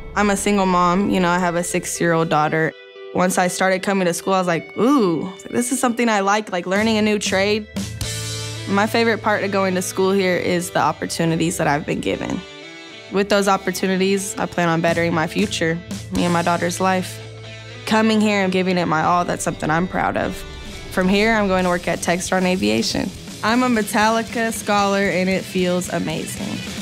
I'm a single mom. I have a 6-year-old daughter. Once I started coming to school, I was like, ooh, this is something I like learning a new trade. My favorite part of going to school here is the opportunities that I've been given. With those opportunities, I plan on bettering my future, me and my daughter's life. Coming here and giving it my all, that's something I'm proud of. From here, I'm going to work at Textron Aviation. I'm a Metallica scholar, and it feels amazing.